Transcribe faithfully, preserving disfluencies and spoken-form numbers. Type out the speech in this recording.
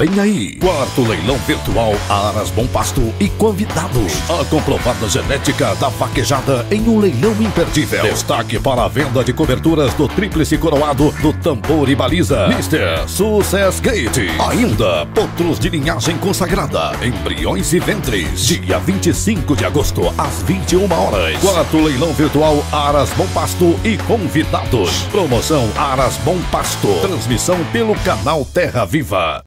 Vem aí, quarto leilão virtual Aras Bom Pasto e convidados. A comprovada genética da vaquejada em um leilão imperdível. Destaque para a venda de coberturas do tríplice coroado do tambor e baliza mister Success Gate. Ainda potros de linhagem consagrada, embriões e ventres. Dia vinte e cinco de agosto às vinte e uma horas. Quarto leilão virtual Aras Bom Pasto e convidados. Promoção Aras Bom Pasto. Transmissão pelo canal Terra Viva.